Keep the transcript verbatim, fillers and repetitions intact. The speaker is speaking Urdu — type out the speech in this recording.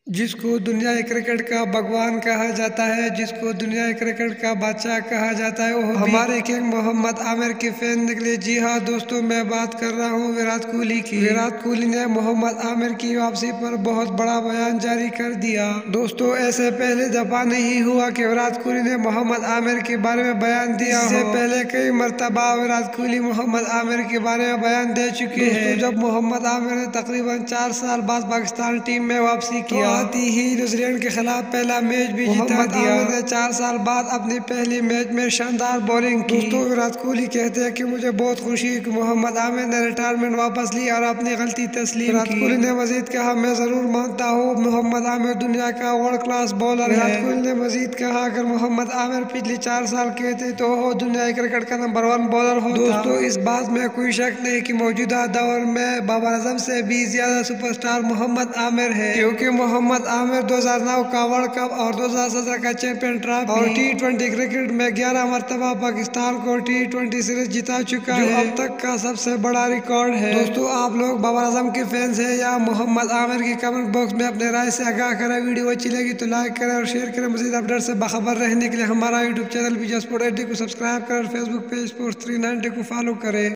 جس کو دنیا کرکٹ کا بھگوان کہا جاتا ہے، جس کو دنیا کرکٹ کا بادشاہ کہا جاتا ہے، وہ ہمارے کنگ محمد عامر کے فین نکلے۔ جی ہاں دوستو، میں بات کر رہا ہوں ویرات کوہلی کی۔ ویرات کوہلی نے محمد عامر کی واپسی پر بہت بڑا بیان جاری کر دیا۔ دوستو، ایسے پہلے دفعہ نہیں ہوا کہ ویرات کوہلی نے محمد عامر کے بارے میں بیان دیا ہو۔ اس سے پہلے کئی مرتبہ ویرات کوہلی محمد عامر کے بارے میں بیان دے چکے ہیں۔ دوستو، جب محمد عامر نے تقریباً چار سال بعد پاکستان ٹیم میں واپسی کیا، آتی ہی نیوزی لینڈ کے خلاف پہلا میچ بھی جتا دیا۔ محمد عامر نے چار سال بعد اپنے پہلے میچ میں شاندار بولنگ کی۔ دوستو، ویرات کوہلی کہتے ہیں کہ مجھے بہت خوشی ہے کہ محمد عامر نے ریٹائرمنٹ واپس لی اور اپنی غلطی تسلیم کی۔ ویرات کوہلی نے مزید کہا، میں ضرور مانتا ہوں محمد عامر دنیا کا ورلڈ کلاس بولر ہے۔ ویرات کوہلی نے مزید کہا، اگر محمد عامر پچھلے چار سال کے تھے تو وہ دنیا کرکٹ کا نمبر ون بولر ہوتا۔ دوستو، اس بات میں کوئی شک نہیں کہ موجودہ دور میں بابر اعظم سے بھی زیادہ سپر اسٹار محمد عامر ہے، کیونکہ محمد عامر دو ہزار نو کا ورلڈ کپ اور دو ہزار سترہ کا چیمپئن ٹرافی اور ٹی ٹوئنٹی کرکٹ میں گیارہ مرتبہ پاکستان کو ٹی ٹوئنٹی سیریز جتا چکا ہے، جو اب تک کا سب سے بڑا ریکارڈ ہے۔ دوستو، آپ لوگ بابر اعظم کے فینس ہیں یا محمد عامر کی؟ کمنٹ باکس میں اپنے رائے سے آگاہ کریں۔ ویڈیو اچھی لگی تو لائک کریں اور شیئر کریں۔ مزید اپڈیٹ سے باخبر رہنے کے لیے ہمارا YouTube channel Vijay sport eighty کو سبسکرائب کریں اور Facebook page sports three ninety کو فالو کریں۔